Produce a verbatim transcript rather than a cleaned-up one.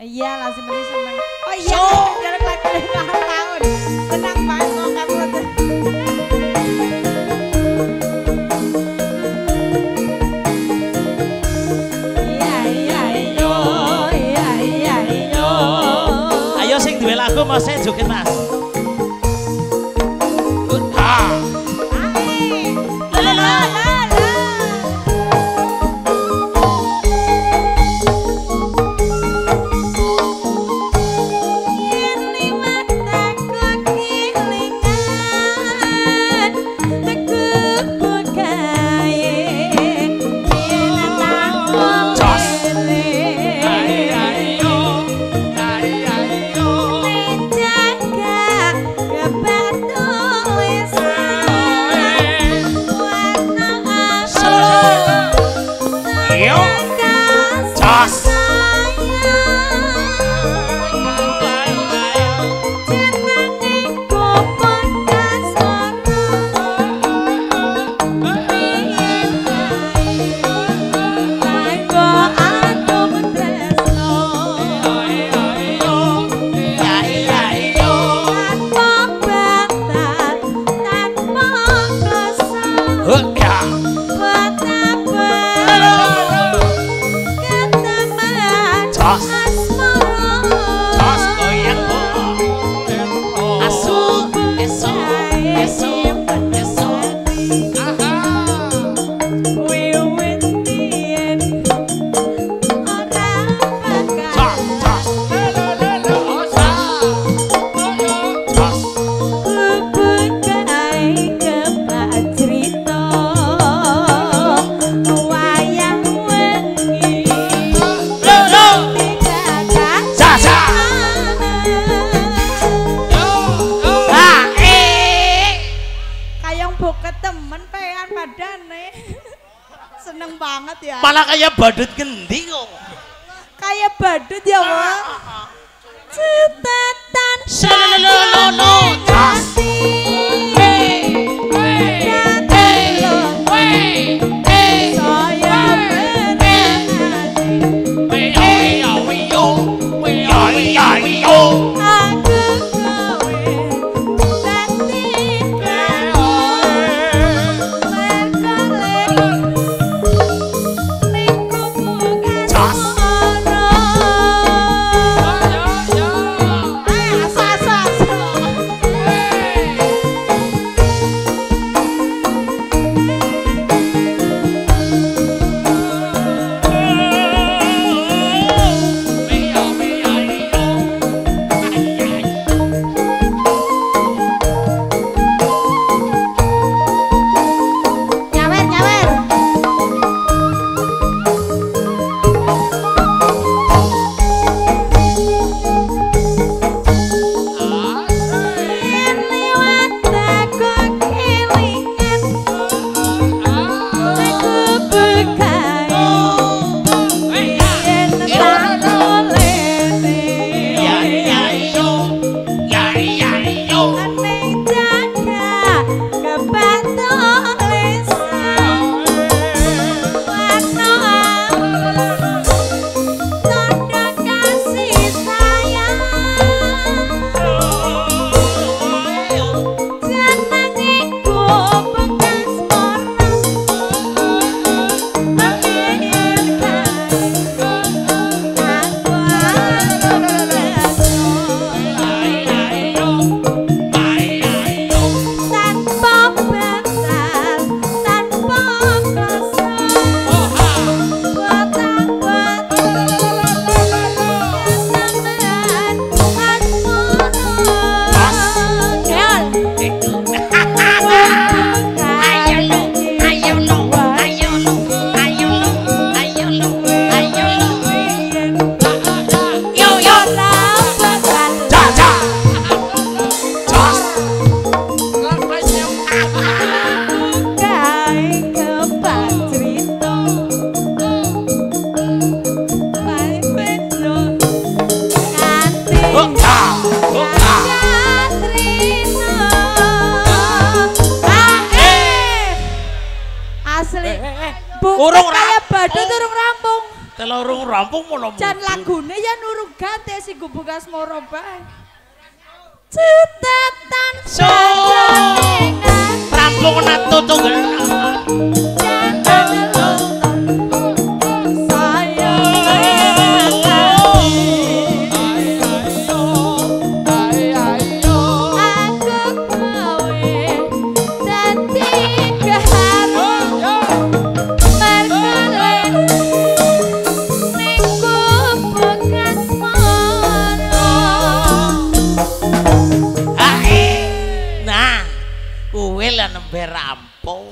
Iya, langsung beli seneng. Oh iya, jalan lagi ulang tahun. Senang banget kok kamu. Iya, iya, iyo, iya, iya, iyo. Ayo sing duwe lagu Mas saya joget Mas. Seneng banget ya. Malah kayak badut gendi kok. Kayak badut ya, Wak. Cepetan salolono tas. rampung mono. Jan lagune ya nurung gante sing gubukas moro bae. Cetatan sajengan rampung nato tunggal. Nembe rampung